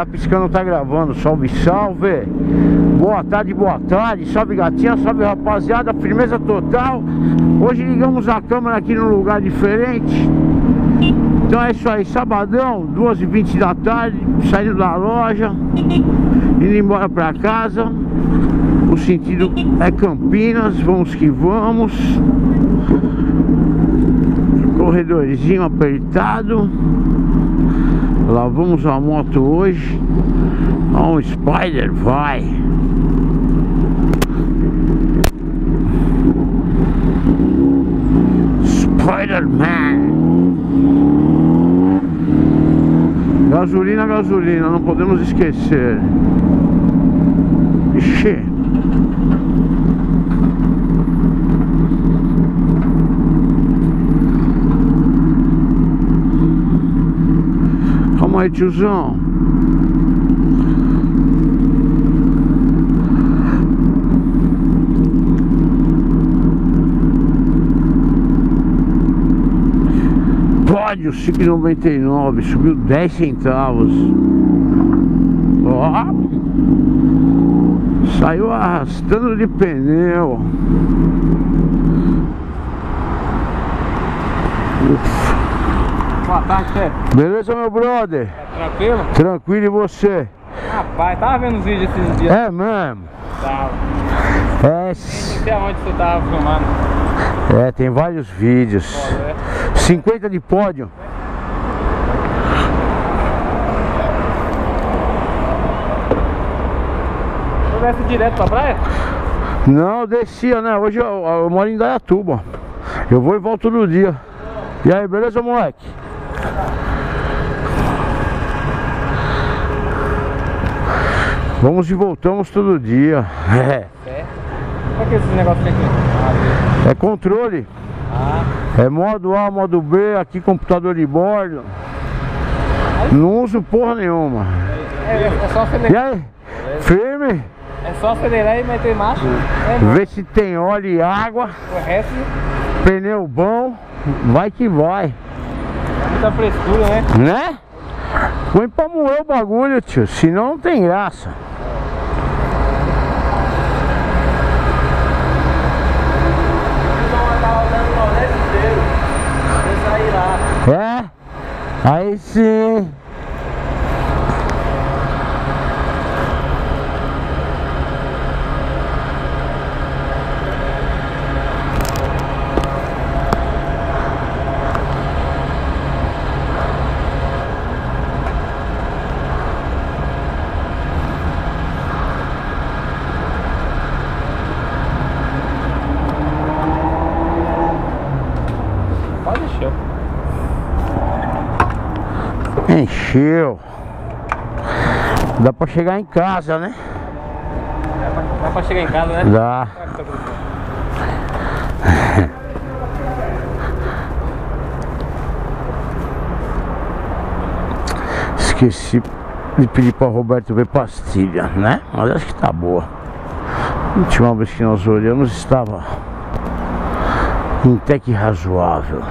tá piscando, tá gravando. Salve, salve. Boa tarde, salve gatinha, salve rapaziada, firmeza total. Hoje ligamos a câmera aqui num lugar diferente. Então é isso aí, sabadão, 2h20 da tarde, saindo da loja, indo embora pra casa. O sentido é Campinas, vamos que vamos. Corredorzinho apertado. Lavamos a moto hoje. Ó, um Spider, vai. Spider-Man. Gasolina, gasolina, não podemos esquecer. Ixi. Calma aí, tiozão. Pódio 5,99, subiu 10 centavos. Ó, saiu arrastando de pneu. Ufa. Boa tarde, chefe. Beleza, meu brother? Tá tranquilo? Tranquilo, e você? Rapaz, tava vendo os vídeos esses dias. É mesmo? Tava. É. Não sei aonde você tava filmando. É, tem vários vídeos. Pô, é. 50 de pódio. Você desce direto pra praia? Não, eu descia, né? Hoje eu moro em Indaiatuba. Eu vou e volto todo dia. E aí, beleza, moleque? Vamos e voltamos todo dia. É. Qual que é esse negócio aqui? É controle. É modo A, modo B, aqui computador de bordo. Não uso porra nenhuma. É só E acelerar. aí? Firme? É só acelerar e meter marcha. Vê se tem óleo e água. O resto Pneu bom. Vai que vai. é muita frescura, né? Né? Põe pra moer o bagulho, tio. Senão não tem graça. É? Aí sim. Quase encheu. Encheu. Dá pra chegar em casa, né? Dá pra chegar em casa, né? Dá. Esqueci de pedir para Roberto ver pastilha, né? Mas acho que tá boa. A última vez que nós olhamos estava em até que razoável.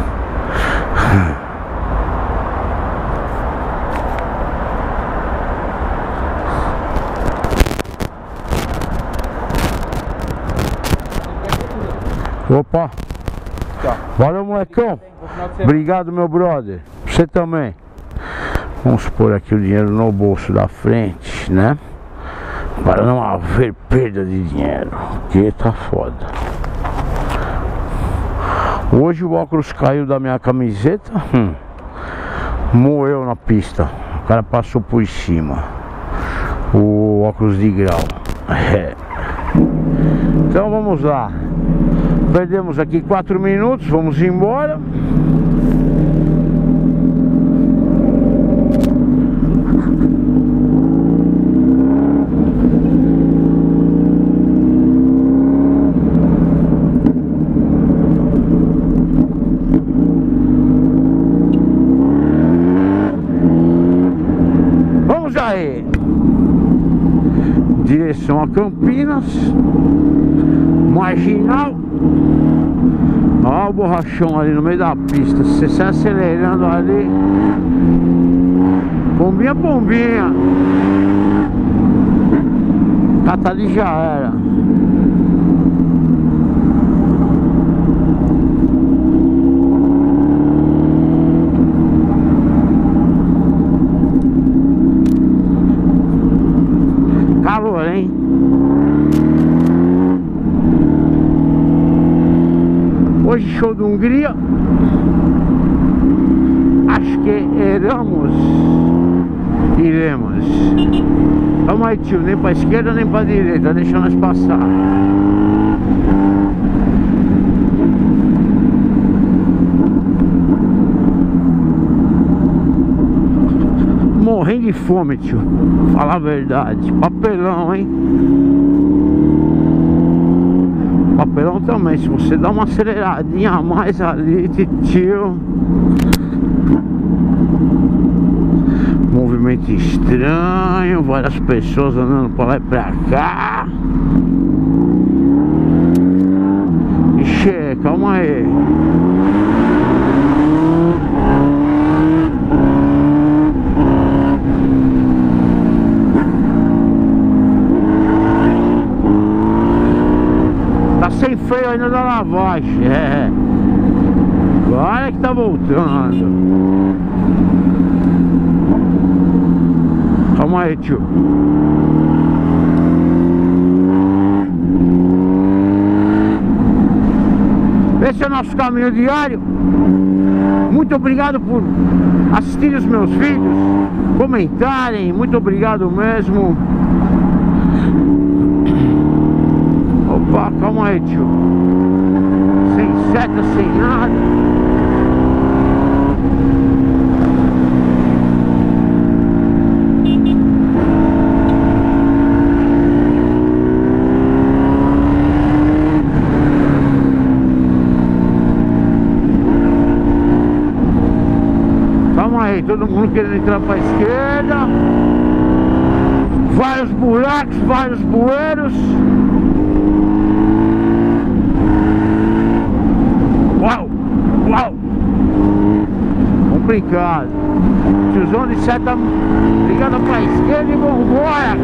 Opa! Tchau. Valeu, molecão! Obrigado, meu brother! Você também! Vamos pôr aqui o dinheiro no bolso da frente, né? Para não haver perda de dinheiro, porque tá foda. Hoje o óculos caiu da minha camiseta, moeu na pista. O cara passou por cima. O óculos de grau. É. Então vamos lá. Perdemos aqui 4 minutos, vamos embora. Vamos aí. Direção a Campinas. Marginal. Olha o borrachão ali no meio da pista. Se você acelerando ali, Bombinha, bombinha. Cata ali já era. Calor, hein? Hoje show de Hungria. Acho que iremos. Calma aí, tio, nem pra esquerda nem pra direita, deixa nós passar. Morrendo de fome, tio. Falar a verdade. Papelão, hein? Papelão também. Se você dá uma aceleradinha a mais ali, tio. Movimento estranho. Várias pessoas andando pra lá e pra cá. Ixi, calma aí. Sem freio ainda da lavagem. É. Agora que tá voltando. Calma aí, tio. Esse é o nosso caminho diário. Muito obrigado por assistir os meus vídeos, comentarem. Muito obrigado mesmo. Opa, calma aí, tio. Sem seta, sem nada. Calma aí, todo mundo querendo entrar pra esquerda. Vários buracos, vários bueiros. Uau, uau. Complicado. Tiozão de seta ligada pra esquerda e vambora.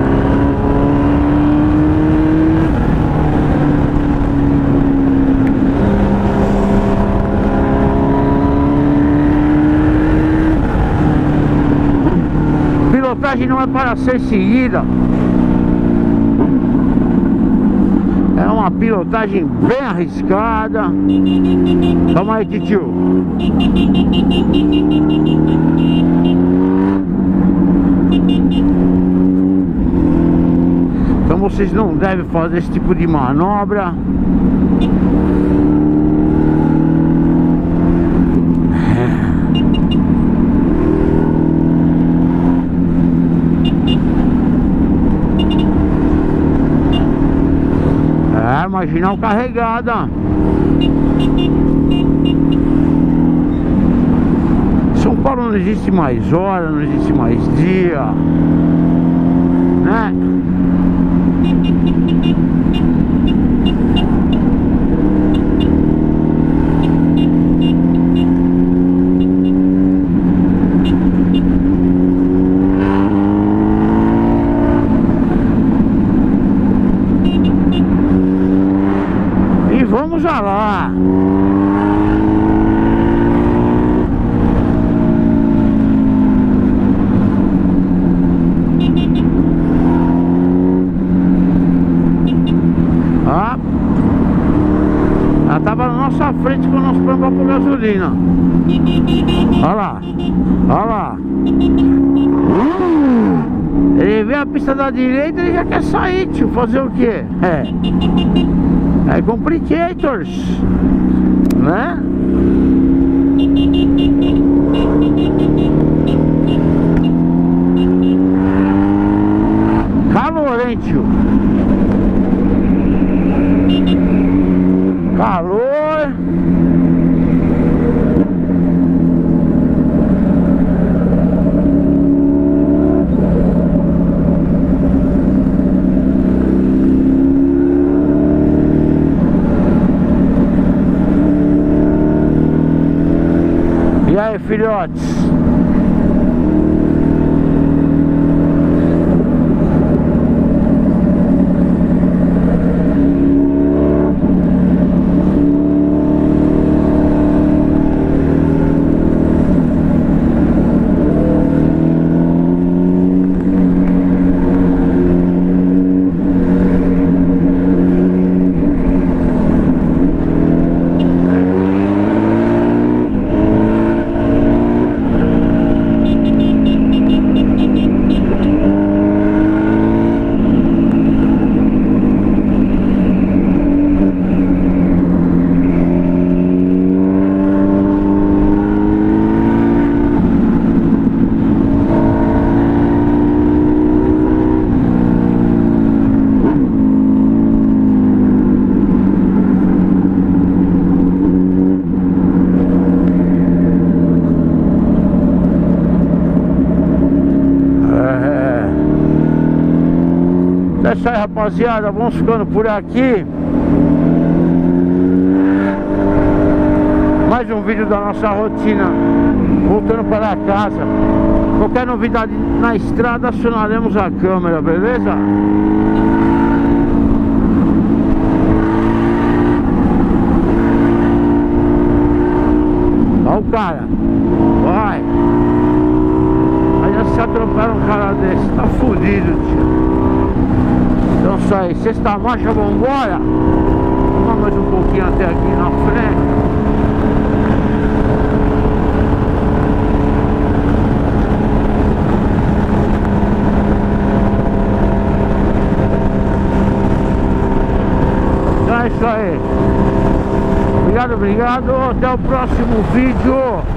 Pilotagem não é para ser seguida. É uma pilotagem bem arriscada. Calma aí, tio. Então vocês não devem fazer esse tipo de manobra. Marginal carregada. São Paulo não existe mais hora, não existe mais dia, né? Vamos lá. Ah, ela tava na nossa frente quando nós fomos por gasolina. Olha lá, olha lá. Ele vê a pista da direita e já quer sair, tio. Fazer o quê? É complicators, né? Calor, hein, tio? Calor. E aí, filhotes? isso aí, rapaziada, vamos ficando por aqui. Mais um vídeo da nossa rotina, voltando para casa. Qualquer novidade na estrada, acionaremos a câmera, beleza? Olha o cara, vai. Aí já se atropela um cara desse, tá fudido, tio. Então isso aí, sexta marcha, vambora. Vamos mais um pouquinho até aqui na frente. Então é isso aí. Obrigado, obrigado. Até o próximo vídeo.